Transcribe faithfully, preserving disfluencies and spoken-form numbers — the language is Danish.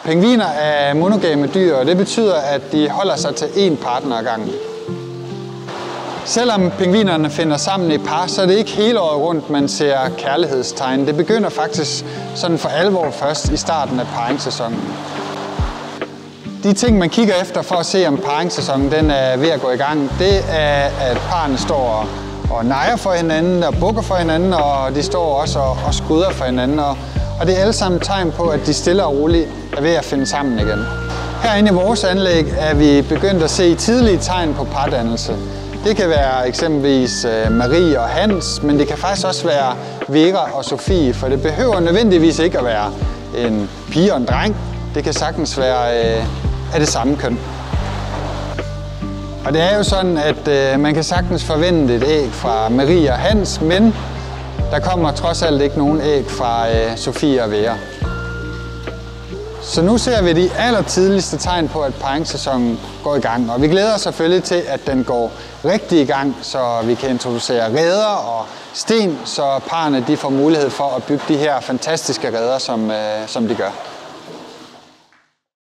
Pingviner er monogame dyr, og det betyder, at de holder sig til én partner ad gangen. Selvom pingvinerne finder sammen i par, så er det ikke hele året rundt, man ser kærlighedstegn. Det begynder faktisk sådan for alvor først i starten af paringssæsonen. De ting, man kigger efter for at se, om paringssæsonen den er ved at gå i gang, det er, at parrene står og nejer for hinanden og bukker for hinanden, og de står også og, og skudder for hinanden. Og, og det er alle sammen tegn på, at de stille og roligt er ved at finde sammen igen. Herinde i vores anlæg er vi begyndt at se tidlige tegn på pardannelse. Det kan være eksempelvis Marie og Hans, men det kan faktisk også være Vera og Sofie, for det behøver nødvendigvis ikke at være en pige og en dreng. Det kan sagtens være af det samme køn. Og det er jo sådan, at man kan sagtens forvente et æg fra Marie og Hans, men der kommer trods alt ikke nogen æg fra Sofie og Vera. Så nu ser vi de allertidligste tegn på, at paringssæsonen går i gang. Og vi glæder os selvfølgelig til, at den går rigtig i gang, så vi kan introducere reder og sten, så parrene de får mulighed for at bygge de her fantastiske reder, som, som de gør.